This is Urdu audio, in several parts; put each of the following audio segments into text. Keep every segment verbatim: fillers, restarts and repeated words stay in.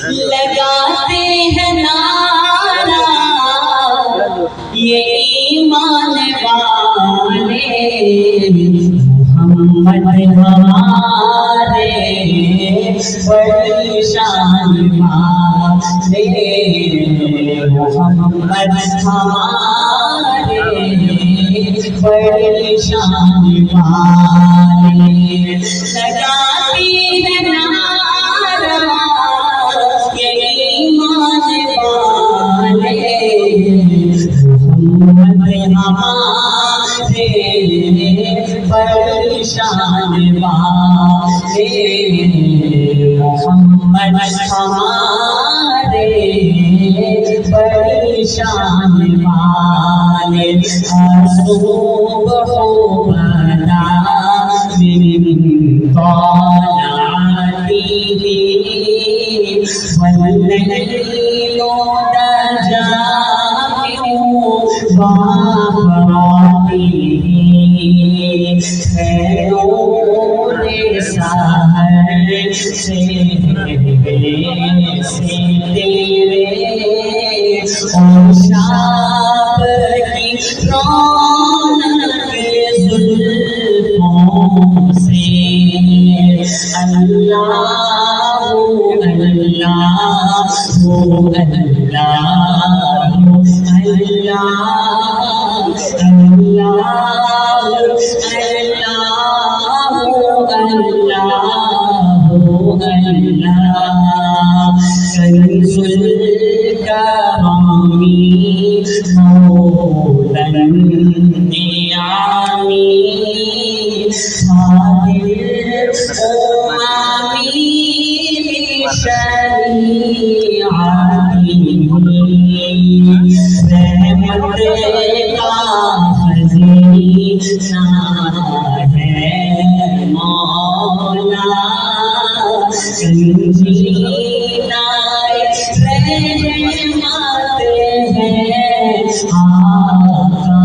لگاتے ہیں نعرہ یہ ایمان والے محمد ہمارے بڑی شان والے محمد ہمارے بڑی شان والے لگاتی ہے نعرہ یہ ایمان والے محمد ہمارے بڑی شان والے محمد ہمارے بڑی شان والے صبح بدا من طلعته والليل دجى من ظهراته نور سحر سے سے تیرے اور شب کی رونق زلفوں سے اللہ اللہ کنز الکرامی مولا النعامی حاضر امامی بشریعتی رحمت کا خزینہ ہے مولا سنجیدہ رحمت ہے آقا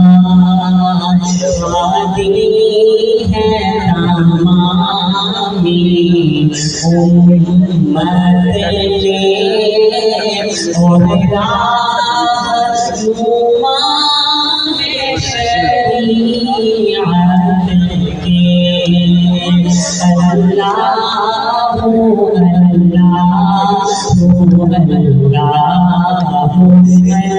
وادی ہے تمامی امت کے اور رہنما شریعت کے اللہ اللہ اللہ